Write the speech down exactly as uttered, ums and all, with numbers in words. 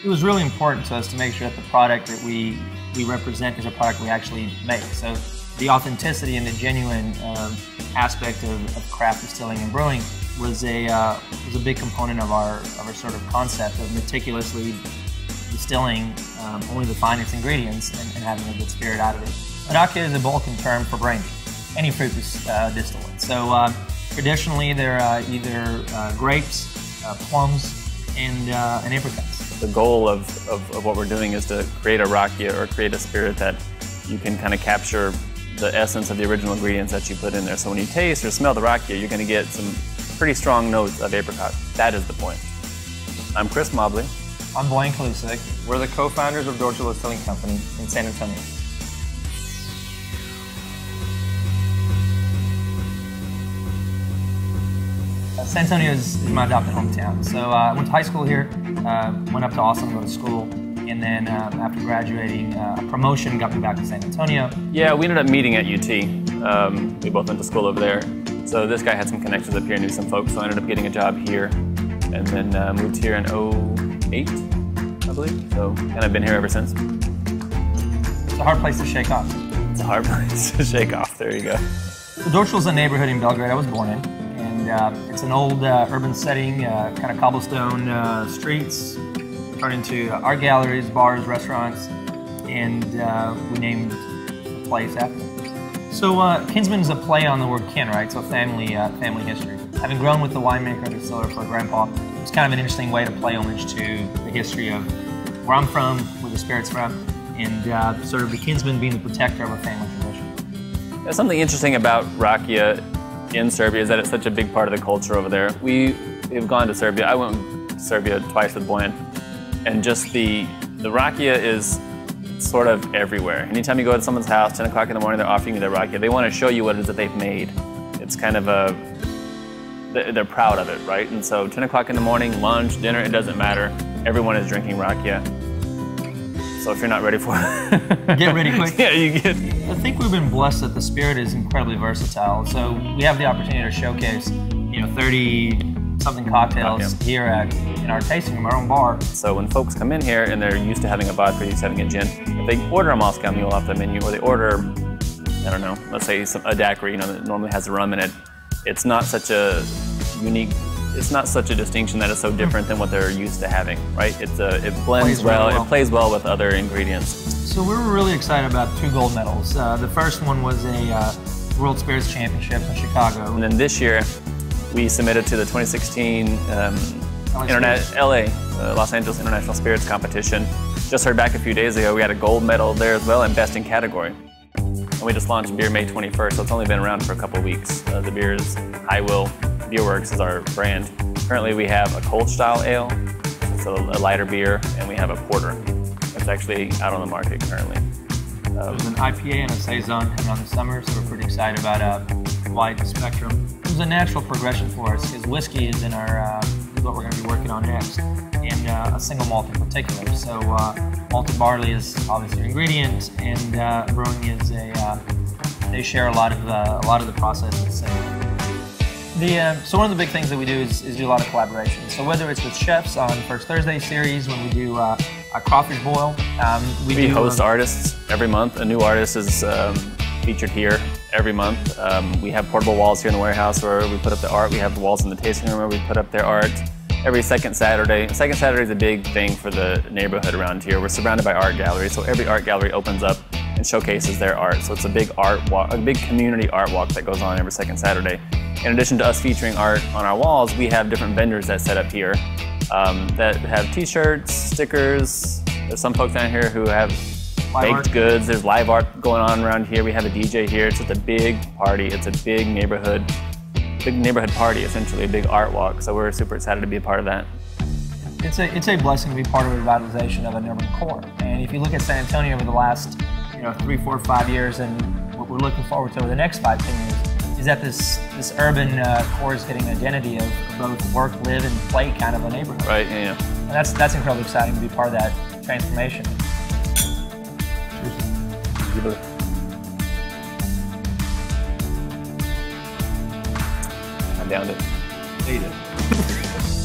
it was really important to us to make sure that the product that we, we represent is a product we actually make. So the authenticity and the genuine um, aspect of, of craft distilling and brewing was a, uh, was a big component of our, of our sort of concept of meticulously distilling um, only the finest ingredients and, and having a good spirit out of it. Rakia is a Balkan term for brandy, any fruit dis, uh, distillate. So uh, traditionally they're uh, either uh, grapes, uh, plums, and, uh, and apricots. The goal of, of, of what we're doing is to create a rakia or create a spirit that you can kind of capture the essence of the original ingredients that you put in there. So when you taste or smell the rakia, you're going to get some pretty strong notes of apricot. That is the point. I'm Chris Mobley. I'm Bojan and Chris. We're the co-founders of Dorcol Distilling Company in San Antonio. Uh, San Antonio is, is my adopted hometown. So uh, I went to high school here, uh, went up to Austin to go to school, and then uh, after graduating, uh, a promotion got me back to San Antonio. Yeah, we ended up meeting at U T. Um, we both went to school over there. So this guy had some connections up here, knew some folks, so I ended up getting a job here, and then uh, moved here in oh eight, I believe. So, and I've been here ever since. It's a hard place to shake off. It's a hard place to shake off, there you go. So Dorcol's a neighborhood in Belgrade I was born in, and uh, it's an old uh, urban setting, uh, kind of cobblestone uh, streets, turned into art galleries, bars, restaurants, and uh, we named the place after it. So uh, Kinsman is a play on the word kin, right? So family, uh, family history. Having grown with the winemaker and distiller for grandpa, it was kind of an interesting way to play homage to the history of where I'm from, where the spirit's from, and uh, sort of the Kinsman being the protector of a family tradition. There's something interesting about rakia in Serbia is that it's such a big part of the culture over there. We have gone to Serbia. I went to Serbia twice with Bojan, and just the the rakia is sort of everywhere. Anytime you go to someone's house, ten o'clock in the morning, they're offering you their rakia. They want to show you what it is that they've made. It's kind of a, they're proud of it, right? And so ten o'clock in the morning, lunch, dinner, it doesn't matter. Everyone is drinking rakia. So if you're not ready for it, get ready quick. Yeah, you get. I think we've been blessed that the spirit is incredibly versatile. So we have the opportunity to showcase, you know, thirty something cocktails okay. here at in our tasting room, our own bar. So when folks come in here and they're used to having a vodka, used to having a gin, if they order a Moscow Mule off the menu, or they order, I don't know, let's say some, a daiquiri, you know, that normally has rum in it, it's not such a unique, it's not such a distinction that it's so different than what they're used to having, right? It's a, it blends plays well, really well, it plays well with other ingredients. So we were really excited about two gold medals. Uh, the first one was a uh, World Spirits Championships in Chicago. And then this year, we submitted to the twenty sixteen um, Internet, L A, uh, Los Angeles International Spirits Competition. Just heard back a few days ago, we had a gold medal there as well and best in category. And we just launched beer May twenty-first, so it's only been around for a couple of weeks. Uh, the beer is High Will Beer Works is our brand. Currently we have a cold style ale, it's a, a lighter beer, and we have a porter. It's actually out on the market currently. Um, There's an I P A and a Saison coming on the summer, so we're pretty excited about a wide spectrum. It was a natural progression for us because whiskey is in our uh, what we're going to be working on next, and uh, a single malt in particular. So uh, malted barley is obviously an ingredient, and uh, brewing is a. Uh, they share a lot of uh, a lot of the processes. So, the uh, so one of the big things that we do is, is do a lot of collaboration. So whether it's with chefs on First Thursday series, when we do uh, a crawfish boil, um, we, we do, host um, artists every month. A new artist is um, featured here every month. Um, we have portable walls here in the warehouse where we put up the art. We have walls in the tasting room where we put up their art every second Saturday. Second Saturday is a big thing for the neighborhood around here. We're surrounded by art galleries, so every art gallery opens up and showcases their art. So it's a big art walk, a big community art walk that goes on every second Saturday. In addition to us featuring art on our walls, we have different vendors that set up here um, that have t-shirts, stickers. There's some folks down here who have live baked art. goods. There's live art going on around here. We have a D J here. It's just a big party. It's a big neighborhood, big neighborhood party, essentially, a big art walk. So we're super excited to be a part of that. It's a, it's a blessing to be part of the revitalization of an urban core. And if you look at San Antonio over the last you know, three, four, five years, and what we're looking forward to over the next five, ten years, is that this, this urban uh, core is getting an identity of both work, live, and play kind of a neighborhood. Right, yeah, yeah. And that's, that's incredibly exciting to be part of that transformation. I downed it. Ate it.